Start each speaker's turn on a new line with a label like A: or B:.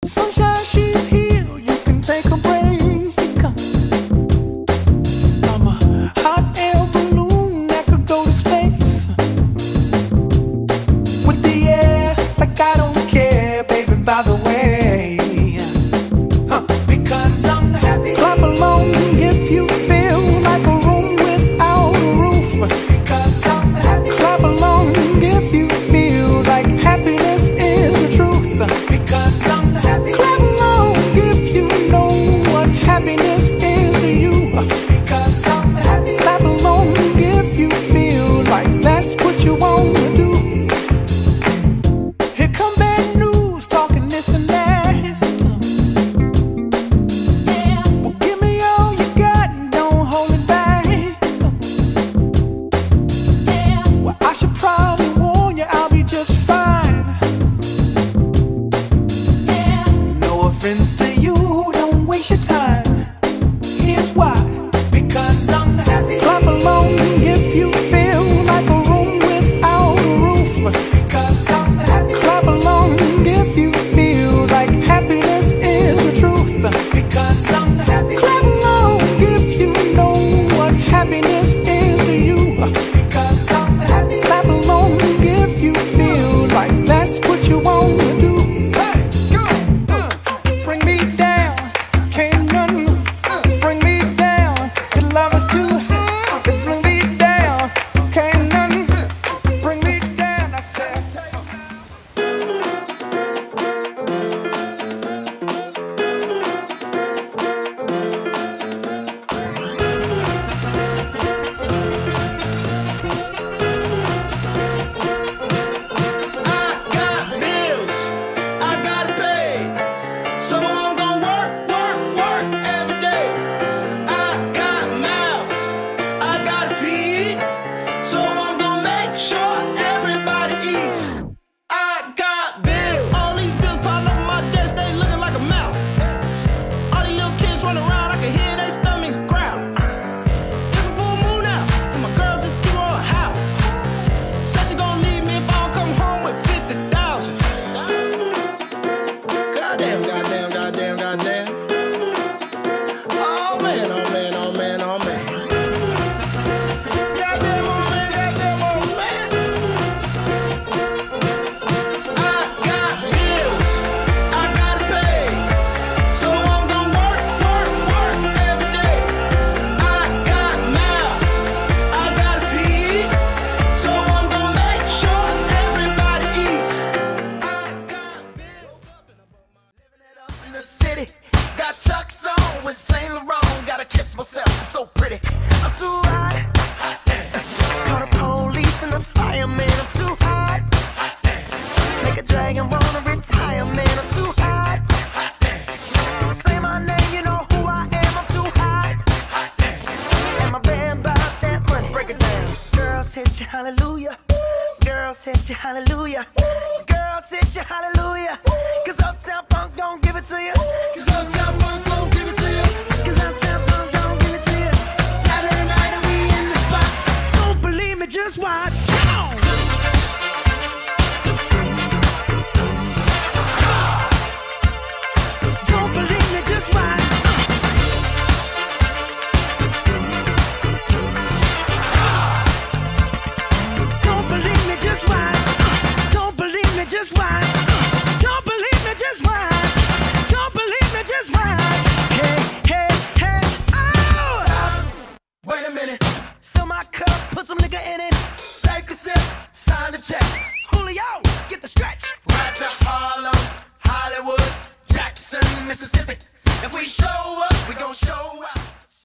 A: Sunshine, she's here, you can take a break. I'm a hot air balloon that could go to space. With the air, like I don't care, baby, by the way. Because I'm happy. Clap along if you feel like a room without a roof. Because I'm happy. Clap along if you feel like happiness is the truth. Because I'm happy. Clap along if you know what happiness is to you. Because I'm happy. Clap along if you feel like that's what you want to do. Here come bad news, talking this and that. Well, give me all you got and don't hold it back. Well, I should probably warn you, I'll be just fine. No offense to you, don't waste your time. Here's why. Because I'm happy. Clap along if you feel like a room without a roof. Because I'm happy. Clap along if you feel like happiness is the truth. Because I'm happy. Clap along if you know what happiness is to you. Because I'm happy. Clap along if you feel like that's what you want to do. Hey, go! Bring me down, can't none bring me down. Your love is too high, bring me down, can't none bring me down. I said,
B: I got bills, I gotta pay, so I'm gonna work every day. I got mouths, I gotta feed, so I'm gonna make sure everybody eats. I got bills, all these bills piled up on my desk, they looking like a mouth. All these little kids running around, I can hear their stomachs growl. It's a full moon out, and my girl just threw her a howl. Said she gon' leave me if I don't come home with 50,000. Goddamn, goddamn, goddamn, goddamn. Oh man, oh man, oh man, oh man. Goddamn, oh man, goddamn, oh man. I got bills, I gotta pay, so I'm gonna work every day. I got mouths, I gotta feed, so I'm gonna make sure everybody eats. I got bills. Living it up in the city. Got Chuck's on with Saint Laurent. Gotta kiss myself, I'm so pretty. I'm too hot. Call the police and the fireman. I'm too hot. Make a dragon wanna retire, man. I'm too hot. Say my name, you know who I am. I'm too hot. And my band bought that money. Break it down. Girls hit you, hallelujah. Girls hit you, hallelujah. Girls hit you, hallelujah. Cause Uptown Funk don't give it to you. Cause Uptown Funk don't give it to you. Cause Uptown Funk don't give it to you. Saturday night and we in the spot. Don't believe me, just watch. Don't believe me, just watch. Don't believe me, just watch. Don't believe me, just watch. Don't believe me, just watch. Don't believe me, just watch. Hey, hey, hey, oh! Stop. Wait a minute. Fill my cup, put some nigga in it. Take a sip, sign the check. Julio, get the stretch. Right to Harlem, Hollywood, Jackson, Mississippi. If we show up.